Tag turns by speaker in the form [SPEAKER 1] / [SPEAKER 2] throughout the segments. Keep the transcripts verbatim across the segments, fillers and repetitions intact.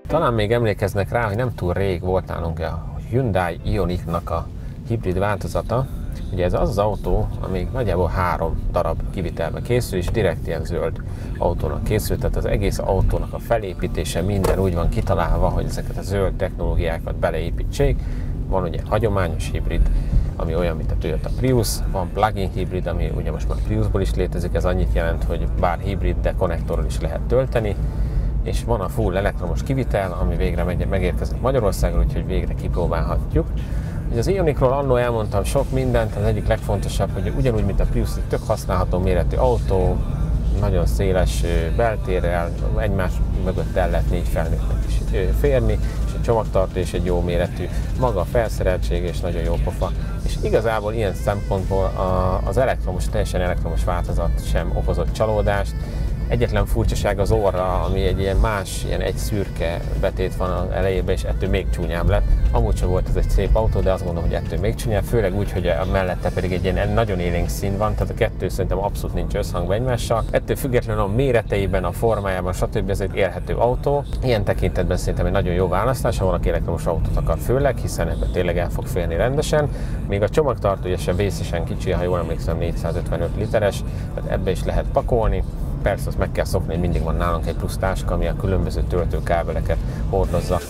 [SPEAKER 1] Talán még emlékeznek rá, hogy nem túl rég volt nálunk a Hyundai Ioniq-nak a hibrid változata. Ugye ez az az autó, ami nagyjából három darab kivitelbe készül, és direkt ilyen zöld autónak készült, tehát az egész autónak a felépítése minden úgy van kitalálva, hogy ezeket a zöld technológiákat beleépítsék. Van ugye hagyományos hibrid, ami olyan, mint a Toyota Prius, van plug-in hibrid, ami ugye most már Priusból is létezik, ez annyit jelent, hogy bár hibrid, de konnektorral is lehet tölteni, és van a full elektromos kivitel, ami végre megérkezett Magyarországra, úgyhogy végre kipróbálhatjuk. Ugye az Ioniqról annó elmondtam sok mindent, az egyik legfontosabb, hogy ugyanúgy, mint a Prius, egy tök használható méretű autó, nagyon széles beltérrel, egymás mögött el lehet négy felnőttnek is férni, és egy csomagtartó és egy jó méretű, maga a felszereltség és nagyon jó pofa. És igazából ilyen szempontból az elektromos, teljesen elektromos változat sem okozott csalódást. Egyetlen furcsaság az orra, ami egy ilyen más, ilyen egy szürke betét van az elejében, és ettől még csúnyább lett. Amúgy sem volt ez egy szép autó, de azt gondolom, hogy ettől még csúnyább, főleg úgy, hogy a mellette pedig egy ilyen nagyon élénk szín van, tehát a kettő szerintem abszolút nincs összhangban egymással. Ettől függetlenül a méreteiben, a formájában, stb. Ez egy élhető autó. Ilyen tekintetben szerintem egy nagyon jó választás, ha valaki elektromos autót akar főleg, hiszen ebben tényleg el fog férni rendesen. Még a csomagtartója sem vészesen kicsi, ha jól emlékszem, négyszázötvenöt literes, tehát ebbe is lehet pakolni. Persze azt meg kell szokni, hogy mindig van nálunk egy plusz táska, ami a különböző töltőkábeleket hordozza.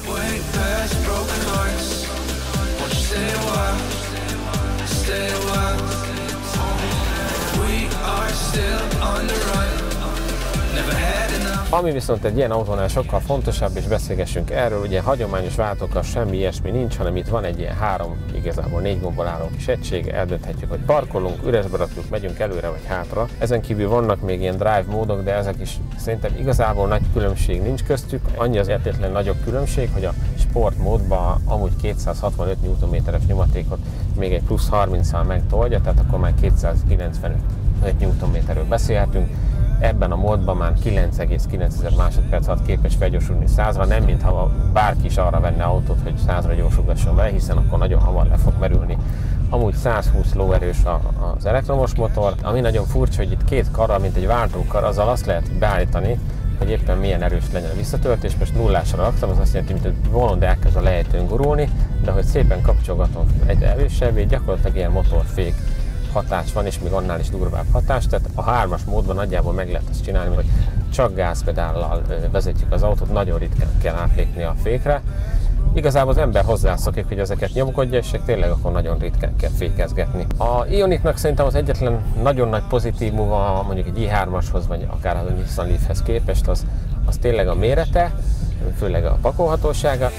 [SPEAKER 1] Ami viszont egy ilyen autónál sokkal fontosabb, és beszélgessünk erről, ugye hagyományos váltókkal semmi ilyesmi nincs, hanem itt van egy ilyen három, igazából négy gombbal álló kis egység, eldönthetjük, hogy parkolunk, üresbe rakjuk, megyünk előre vagy hátra. Ezen kívül vannak még ilyen drive módok, de ezek is szerintem igazából nagy különbség nincs köztük. Annyi az egyetlen nagyobb különbség, hogy a sport módban amúgy kétszázhatvanöt newtonméteres nyomatékot még egy plusz harminccal megtolja, tehát akkor már kétszázkilencvenöt newtonméterről beszélhetünk. Ebben a módban már kilenc egész kilenc másodperc alatt képes felgyorsulni százra, nem mintha bárki is arra venne autót, hogy százra gyorsulgasson vele, hiszen akkor nagyon hamar le fog merülni. Amúgy százhúsz lóerős az elektromos motor, ami nagyon furcsa, hogy itt két karral, mint egy váltókar, azzal azt lehet beállítani, hogy éppen milyen erős legyen a visszatöltés. Most nullásra raktam, az azt jelenti, mint hogy volond elkezd a lejtőn gurulni, de hogy szépen kapcsolgatom egy erősebbé, gyakorlatilag ilyen motorfék hatás van, és még annál is durvább hatás, tehát a hármas módban nagyjából meg lehet azt csinálni, hogy csak gázpedállal vezetjük az autót, nagyon ritkán kell átlépni a fékre. Igazából az ember hozzászokik, hogy ezeket nyomkodja, és tényleg akkor nagyon ritkán kell fékezgetni. A Ioniqnak szerintem az egyetlen nagyon nagy pozitívuma, mondjuk egy i hármashoz, vagy akár a Nissan Leafhez képest, az, az tényleg a mérete, főleg a pakolhatósága.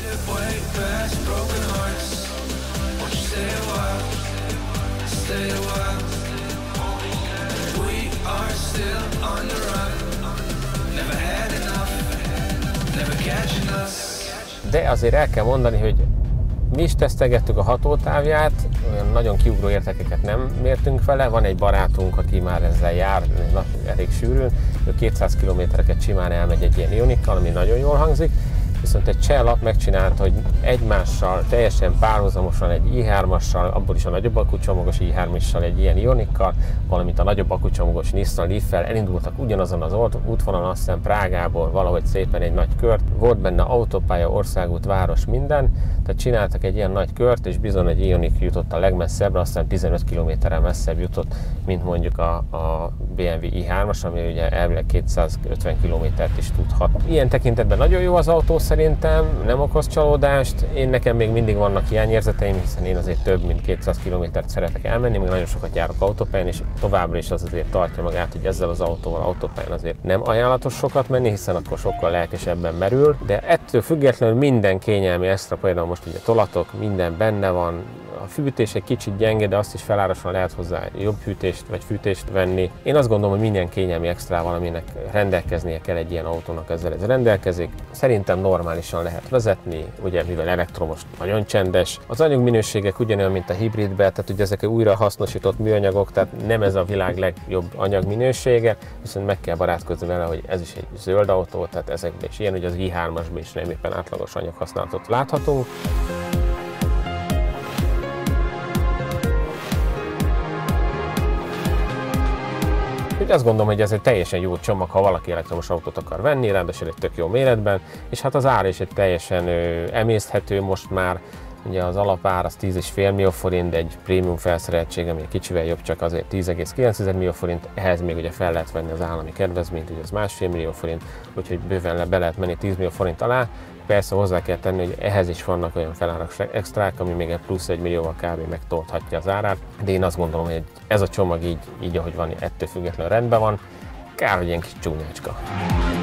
[SPEAKER 1] De azért el kell mondani, hogy mi is tesztelgettük a hatótávját, olyan nagyon kiugró értékeket nem mértünk vele. Van egy barátunk, aki már ezzel jár, elég sűrűn, ő kétszáz kilométereket simán elmegy egy ilyen Ioniqqal, ami nagyon jól hangzik. Viszont egy cseh lap megcsinálta, hogy egymással teljesen párhuzamosan egy i hármassal, abból is a nagyobb akkucsomagos i hármassal, egy ilyen Ioniqqal, valamint a nagyobb akkucsomagos Nissan Leaf-fel elindultak ugyanazon az útvonalon, azt hiszem Prágából valahogy szépen egy nagy kört. Volt benne autópálya, országút, város, minden, tehát csináltak egy ilyen nagy kört, és bizony egy Ioniq jutott a legmesszebbre, azt hiszem tizenöt kilométerrel messzebb jutott, mint mondjuk a, a bé em vé i hármas, ami ugye elvileg kétszázötven kilométert is tudhat. Ilyen tekintetben nagyon jó az autó, szerintem nem okoz csalódást. Én nekem még mindig vannak hiányérzeteim, hiszen én azért több mint kétszáz kilométert szeretek elmenni, még nagyon sokat járok autópályán, és továbbra is az azért tartja magát, hogy ezzel az autóval autópályán azért nem ajánlatos sokat menni, hiszen akkor sokkal lelkesebben merül. De ettől függetlenül minden kényelmi extra, például most ugye tolatok, minden benne van. A fűtés egy kicsit gyenge, de azt is felárasan lehet hozzá jobb hűtést vagy fűtést venni. Én azt gondolom, hogy minden kényelmi extrával, aminek rendelkeznie kell egy ilyen autónak, ezzel ez rendelkezik. Szerintem normálisan lehet vezetni, ugye mivel elektromos, nagyon csendes. Az anyagminőségek ugyanolyan, mint a hibridben, tehát ugye ezek újra hasznosított műanyagok, tehát nem ez a világ legjobb anyagminősége, viszont meg kell barátkozni vele, hogy ez is egy zöld autó, tehát ezekben is ilyen, hogy az i hármasban is nem éppen átlagos anyaghasználatot láthatunk. Úgyhogy azt gondolom, hogy ez egy teljesen jó csomag, ha valaki elektromos autót akar venni, ráadásul egy tök jó méretben, és hát az ár is egy teljesen ö, emészthető most már. Ugye az alapár az tíz egész öt millió forint, de egy prémium felszereltség, ami kicsivel jobb, csak azért tíz egész kilenc millió forint, ehhez még ugye fel lehet venni az állami kedvezményt, ugye az másfél millió forint, úgyhogy bőven le, be lehet menni tíz millió forint alá. Persze hozzá kell tenni, hogy ehhez is vannak olyan felárak extrák, ami még egy plusz egy millióval kb. Megtolthatja az árát, de én azt gondolom, hogy ez a csomag így, így ahogy van, ettől függetlenül rendben van, kár, hogy ilyen kis csúnyácska.